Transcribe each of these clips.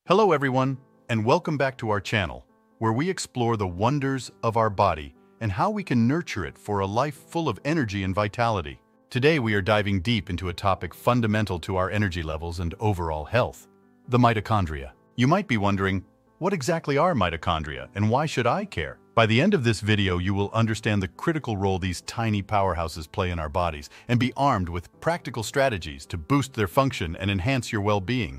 Hello everyone, and welcome back to our channel, where we explore the wonders of our body and how we can nurture it for a life full of energy and vitality. Today we are diving deep into a topic fundamental to our energy levels and overall health, the mitochondria. You might be wondering, what exactly are mitochondria and why should I care? By the end of this video, you will understand the critical role these tiny powerhouses play in our bodies and be armed with practical strategies to boost their function and enhance your well-being.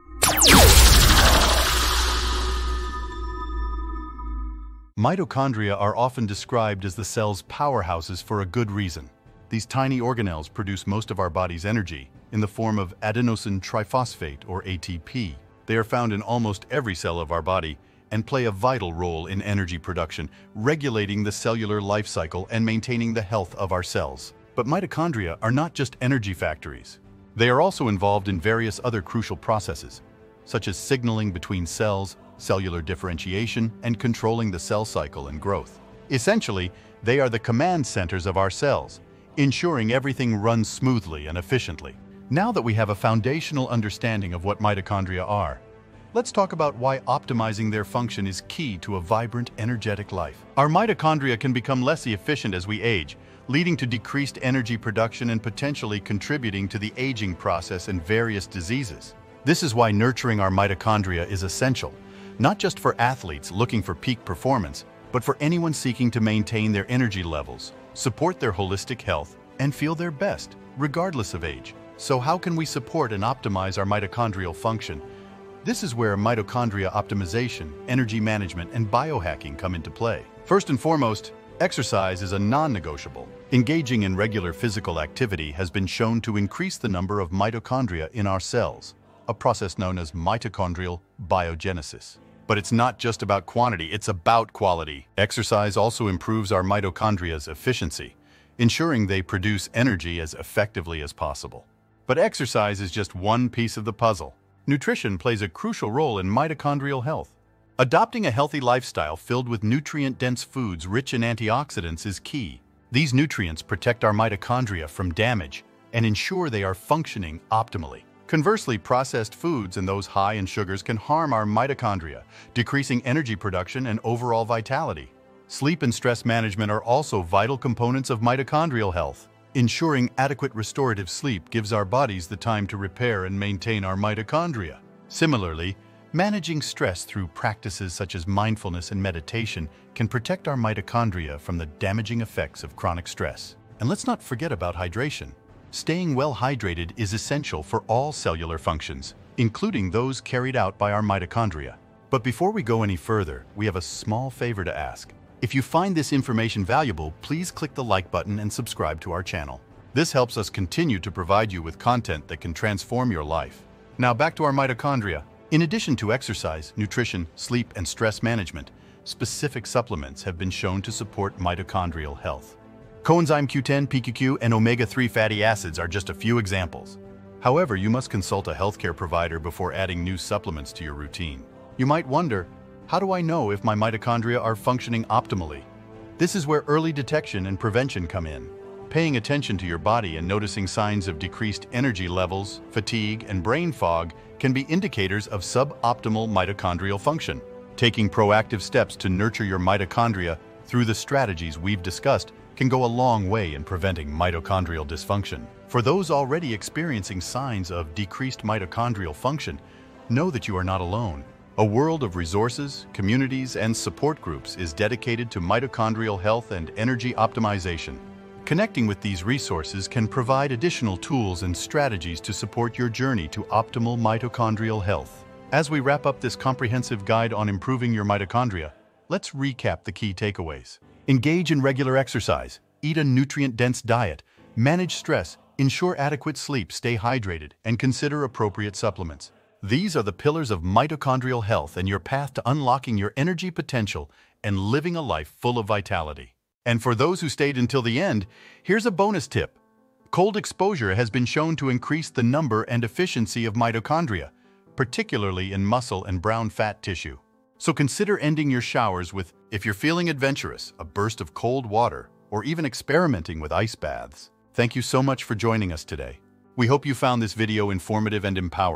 Mitochondria are often described as the cell's powerhouses for a good reason. These tiny organelles produce most of our body's energy in the form of adenosine triphosphate, or ATP. They are found in almost every cell of our body and play a vital role in energy production, regulating the cellular life cycle and maintaining the health of our cells. But mitochondria are not just energy factories. They are also involved in various other crucial processes, such as signaling between cells, cellular differentiation, and controlling the cell cycle and growth. Essentially, they are the command centers of our cells, ensuring everything runs smoothly and efficiently. Now that we have a foundational understanding of what mitochondria are, let's talk about why optimizing their function is key to a vibrant, energetic life. Our mitochondria can become less efficient as we age, leading to decreased energy production and potentially contributing to the aging process and various diseases. This is why nurturing our mitochondria is essential, not just for athletes looking for peak performance, but for anyone seeking to maintain their energy levels, support their holistic health, and feel their best, regardless of age. So how can we support and optimize our mitochondrial function? This is where mitochondria optimization, energy management, and biohacking come into play. First and foremost, exercise is a non-negotiable. Engaging in regular physical activity has been shown to increase the number of mitochondria in our cells, a process known as mitochondrial biogenesis. But it's not just about quantity, it's about quality. Exercise also improves our mitochondria's efficiency, ensuring they produce energy as effectively as possible. But exercise is just one piece of the puzzle. Nutrition plays a crucial role in mitochondrial health. Adopting a healthy lifestyle filled with nutrient-dense foods rich in antioxidants is key. These nutrients protect our mitochondria from damage and ensure they are functioning optimally. Conversely, processed foods and those high in sugars can harm our mitochondria, decreasing energy production and overall vitality. Sleep and stress management are also vital components of mitochondrial health. Ensuring adequate restorative sleep gives our bodies the time to repair and maintain our mitochondria. Similarly, managing stress through practices such as mindfulness and meditation can protect our mitochondria from the damaging effects of chronic stress. And let's not forget about hydration. Staying well hydrated is essential for all cellular functions, including those carried out by our mitochondria. But before we go any further, we have a small favor to ask. If you find this information valuable, please click the like button and subscribe to our channel. This helps us continue to provide you with content that can transform your life. Now back to our mitochondria. In addition to exercise, nutrition, sleep, and stress management, specific supplements have been shown to support mitochondrial health. Coenzyme Q10, PQQ, and omega-3 fatty acids are just a few examples. However, you must consult a healthcare provider before adding new supplements to your routine. You might wonder, how do I know if my mitochondria are functioning optimally? This is where early detection and prevention come in. Paying attention to your body and noticing signs of decreased energy levels, fatigue, and brain fog can be indicators of suboptimal mitochondrial function. Taking proactive steps to nurture your mitochondria through the strategies we've discussed can go a long way in preventing mitochondrial dysfunction. For those already experiencing signs of decreased mitochondrial function, know that you are not alone. A world of resources, communities, and support groups is dedicated to mitochondrial health and energy optimization. Connecting with these resources can provide additional tools and strategies to support your journey to optimal mitochondrial health. As we wrap up this comprehensive guide on improving your mitochondria, let's recap the key takeaways. Engage in regular exercise, eat a nutrient-dense diet, manage stress, ensure adequate sleep, stay hydrated, and consider appropriate supplements. These are the pillars of mitochondrial health and your path to unlocking your energy potential and living a life full of vitality. And for those who stayed until the end, here's a bonus tip. Cold exposure has been shown to increase the number and efficiency of mitochondria, particularly in muscle and brown fat tissue. So consider ending your showers with, if you're feeling adventurous, a burst of cold water, or even experimenting with ice baths. Thank you so much for joining us today. We hope you found this video informative and empowering.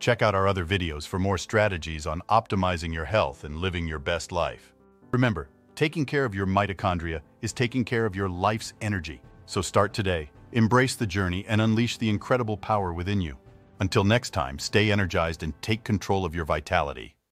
Check out our other videos for more strategies on optimizing your health and living your best life. Remember, taking care of your mitochondria is taking care of your life's energy. So start today, embrace the journey, and unleash the incredible power within you. Until next time, stay energized and take control of your vitality.